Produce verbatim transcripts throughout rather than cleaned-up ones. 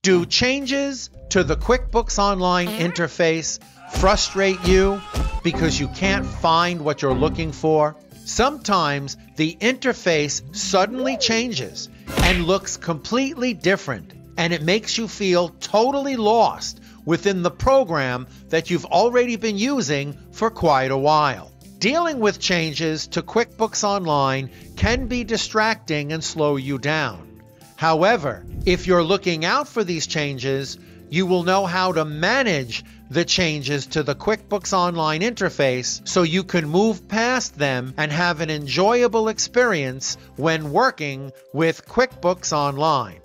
Do changes to the QuickBooks Online interface frustrate you because you can't find what you're looking for? Sometimes the interface suddenly changes and looks completely different, and it makes you feel totally lost within the program that you've already been using for quite a while. Dealing with changes to QuickBooks Online can be distracting and slow you down. However, if you're looking out for these changes, you will know how to manage the changes to the QuickBooks Online interface so you can move past them and have an enjoyable experience when working with QuickBooks Online.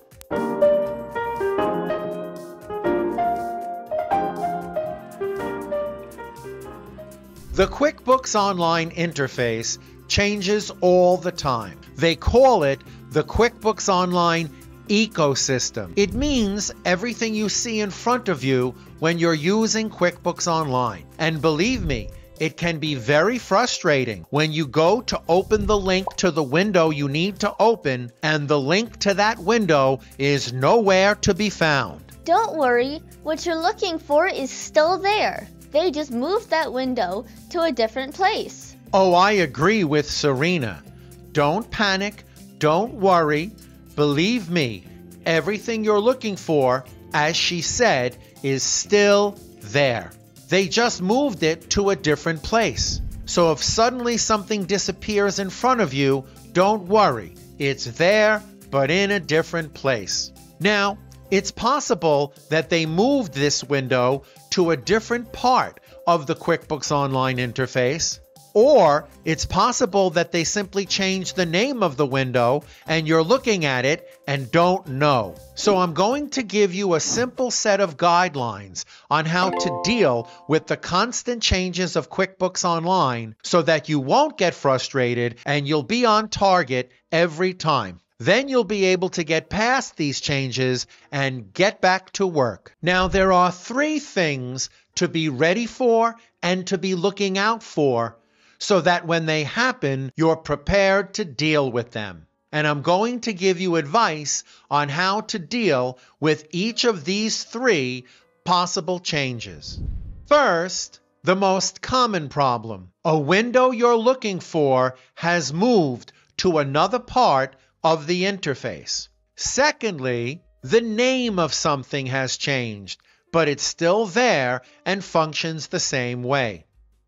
The QuickBooks Online interface changes all the time. They call it the QuickBooks Online ecosystem. It means everything you see in front of you when you're using QuickBooks Online. And believe me, it can be very frustrating when you go to open the link to the window you need to open and the link to that window is nowhere to be found. Don't worry, what you're looking for is still there. They just moved that window to a different place. Oh, I agree with Serena. Don't panic, don't worry. Believe me, everything you're looking for, as she said, is still there. They just moved it to a different place. So if suddenly something disappears in front of you, don't worry. It's there, but in a different place. Now, it's possible that they moved this window to a different part of the QuickBooks Online interface, or it's possible that they simply changed the name of the window and you're looking at it and don't know. So I'm going to give you a simple set of guidelines on how to deal with the constant changes of QuickBooks Online so that you won't get frustrated and you'll be on target every time. Then you'll be able to get past these changes and get back to work. Now, there are three things to be ready for and to be looking out for so that when they happen, you're prepared to deal with them. And I'm going to give you advice on how to deal with each of these three possible changes. First, the most common problem. A window you're looking for has moved to another part of the interface. Secondly, the name of something has changed, but it's still there and functions the same way.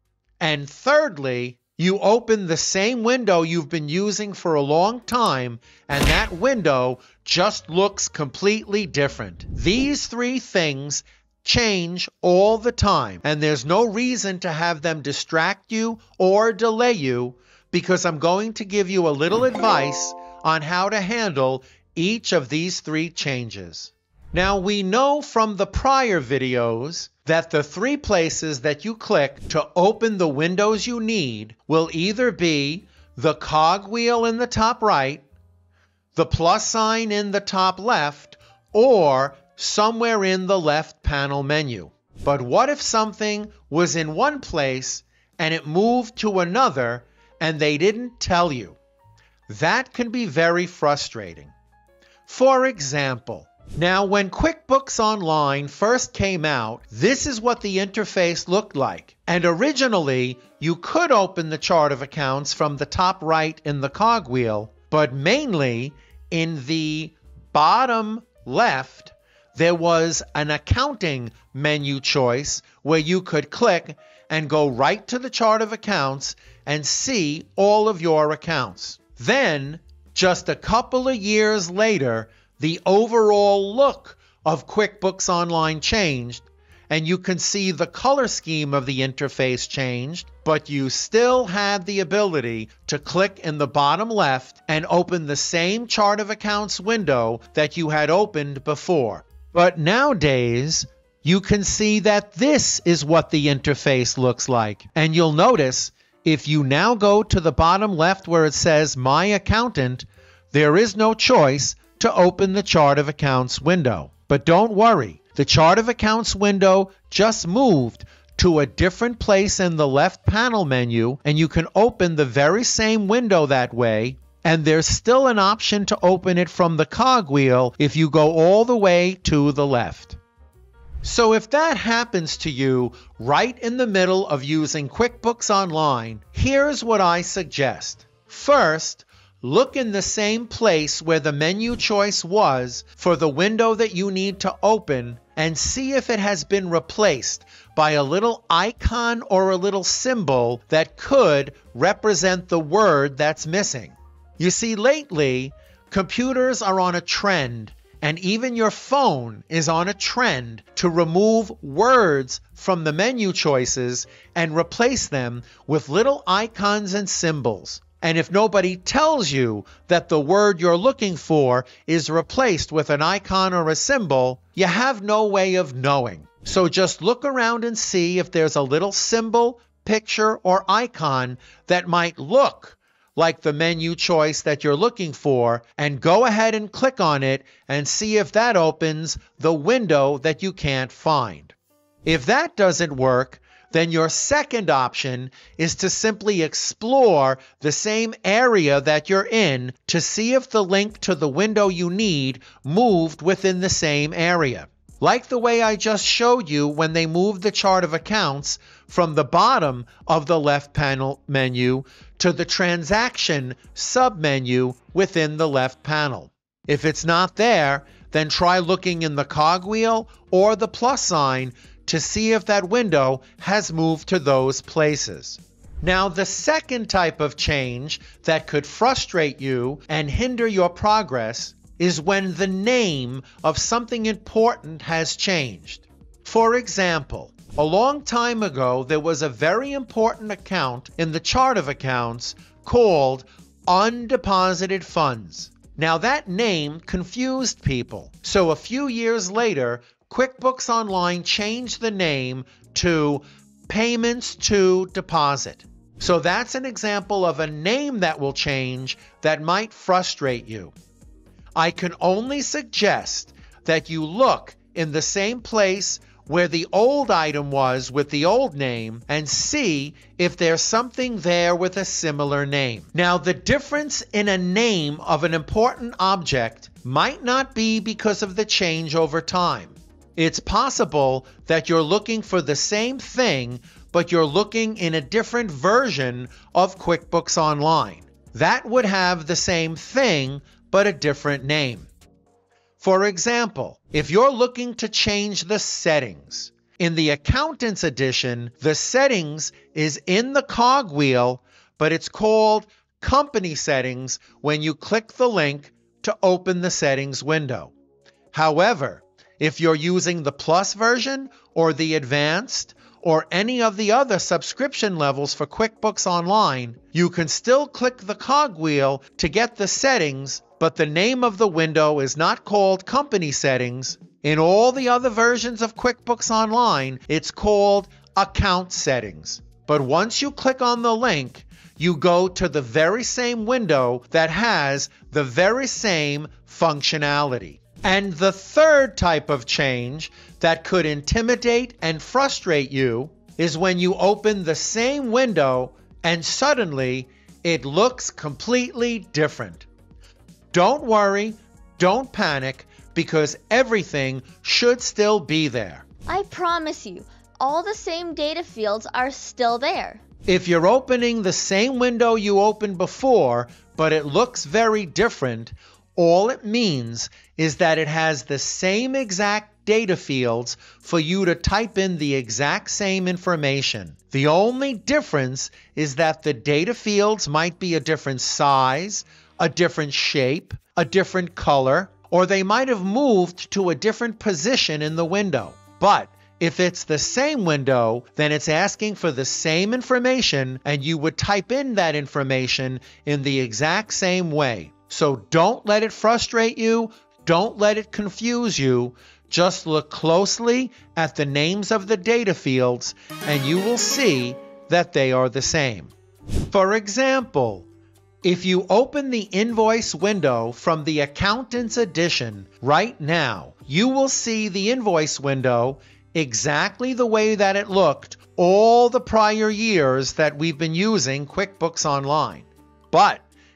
And thirdly, you open the same window you've been using for a long time, and that window just looks completely different. These three things change all the time, and there's no reason to have them distract you or delay you, because I'm going to give you a little advice on how to handle each of these three changes. Now, we know from the prior videos that the three places that you click to open the windows you need will either be the cogwheel in the top right, the plus sign in the top left, or somewhere in the left panel menu. But what if something was in one place and it moved to another and they didn't tell you? That can be very frustrating. For example, now when QuickBooks Online first came out, this is what the interface looked like. And originally, you could open the chart of accounts from the top right in the cogwheel, but mainly in the bottom left, there was an accounting menu choice where you could click and go right to the chart of accounts and see all of your accounts. Then, just a couple of years later, the overall look of QuickBooks Online changed, and you can see the color scheme of the interface changed, but you still had the ability to click in the bottom left and open the same chart of accounts window that you had opened before. But nowadays, you can see that this is what the interface looks like, and you'll notice if you now go to the bottom left where it says My Accountant, there is no choice to open the Chart of Accounts window. But don't worry, the Chart of Accounts window just moved to a different place in the left panel menu, and you can open the very same window that way and there's still an option to open it from the cogwheel if you go all the way to the left. So if that happens to you right in the middle of using QuickBooks Online, here's what I suggest. First, look in the same place where the menu choice was for the window that you need to open and see if it has been replaced by a little icon or a little symbol that could represent the word that's missing. You see, lately, computers are on a trend, and even your phone is on a trend to remove words from the menu choices and replace them with little icons and symbols. And if nobody tells you that the word you're looking for is replaced with an icon or a symbol, you have no way of knowing. So just look around and see if there's a little symbol, picture, or icon that might look like the menu choice that you're looking for, and go ahead and click on it and see if that opens the window that you can't find. If that doesn't work, then your second option is to simply explore the same area that you're in to see if the link to the window you need moved within the same area. Like the way I just showed you when they moved the chart of accounts from the bottom of the left panel menu to the transaction submenu within the left panel. If it's not there, then try looking in the cogwheel or the plus sign to see if that window has moved to those places. Now, the second type of change that could frustrate you and hinder your progress is when the name of something important has changed. For example, a long time ago, there was a very important account in the chart of accounts called undeposited funds. Now, that name confused people. So a few years later, QuickBooks Online changed the name to payments to deposit. So that's an example of a name that will change that might frustrate you. I can only suggest that you look in the same place where the old item was with the old name and see if there's something there with a similar name. Now, the difference in a name of an important object might not be because of the change over time. It's possible that you're looking for the same thing, but you're looking in a different version of QuickBooks Online. That would have the same thing, but a different name. For example, if you're looking to change the settings, in the Accountants Edition, the settings is in the cogwheel, but it's called Company Settings when you click the link to open the settings window. However, if you're using the Plus version or the Advanced or any of the other subscription levels for QuickBooks Online, you can still click the cogwheel to get the settings, but the name of the window is not called Company Settings. In all the other versions of QuickBooks Online, it's called Account Settings. But once you click on the link, you go to the very same window that has the very same functionality. And the third type of change that could intimidate and frustrate you is when you open the same window and suddenly it looks completely different. Don't worry, don't panic, because everything should still be there. I promise you, all the same data fields are still there. If you're opening the same window you opened before, but it looks very different, all it means is that it has the same exact data fields for you to type in the exact same information. The only difference is that the data fields might be a different size, a different shape, a different color, or they might have moved to a different position in the window. But if it's the same window, then it's asking for the same information, and you would type in that information in the exact same way. So don't let it frustrate you. Don't let it confuse you. Just look closely at the names of the data fields, and you will see that they are the same. For example, if you open the invoice window from the Accountants Edition right now, you will see the invoice window exactly the way that it looked all the prior years that we've been using QuickBooks Online. But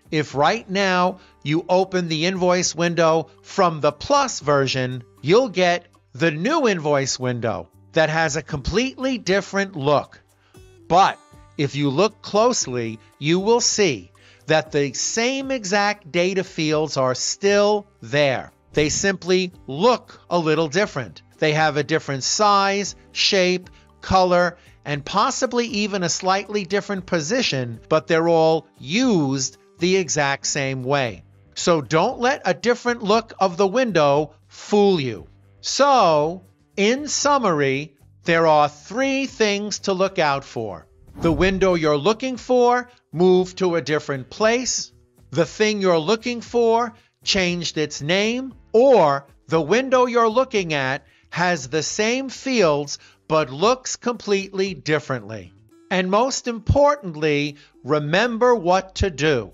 If right now you open the invoice window from the Plus version, you'll get the new invoice window that has a completely different look. But if you look closely, you will see that the same exact data fields are still there. They simply look a little different. They have a different size, shape, color, and possibly even a slightly different position, but they're all used the exact same way. So don't let a different look of the window fool you. So, in summary, there are three things to look out for. The window you're looking for moved to a different place, the thing you're looking for changed its name, or the window you're looking at has the same fields but looks completely differently. And most importantly, remember what to do.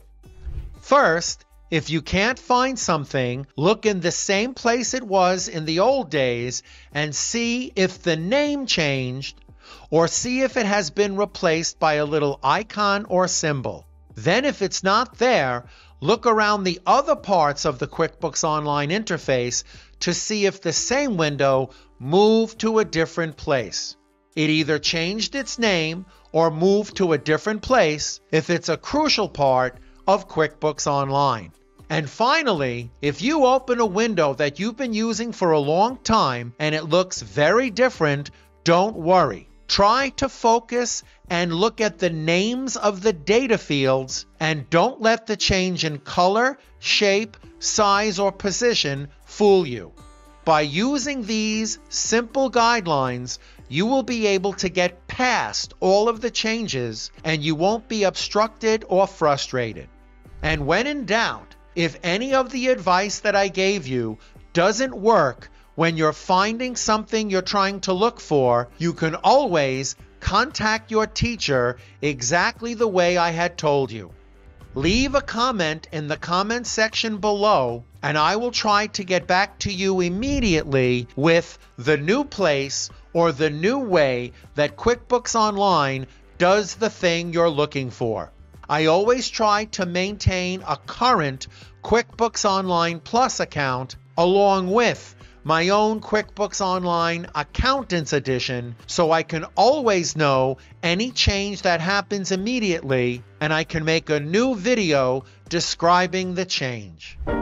First, if you can't find something, look in the same place it was in the old days and see if the name changed, or see if it has been replaced by a little icon or symbol. Then if it's not there, look around the other parts of the QuickBooks Online interface to see if the same window moved to a different place. It either changed its name or moved to a different place if it's a crucial part of QuickBooks Online. And finally, if you open a window that you've been using for a long time and it looks very different, don't worry. Try to focus and look at the names of the data fields and don't let the change in color, shape, size, or position fool you. By using these simple guidelines, you will be able to get past all of the changes and you won't be obstructed or frustrated. And when in doubt, if any of the advice that I gave you doesn't work when you're finding something you're trying to look for, you can always contact your teacher exactly the way I had told you. Leave a comment in the comment section below, and I will try to get back to you immediately with the new place or the new way that QuickBooks Online does the thing you're looking for. I always try to maintain a current QuickBooks Online Plus account along with my own QuickBooks Online Accountants Edition, so I can always know any change that happens immediately and I can make a new video describing the change.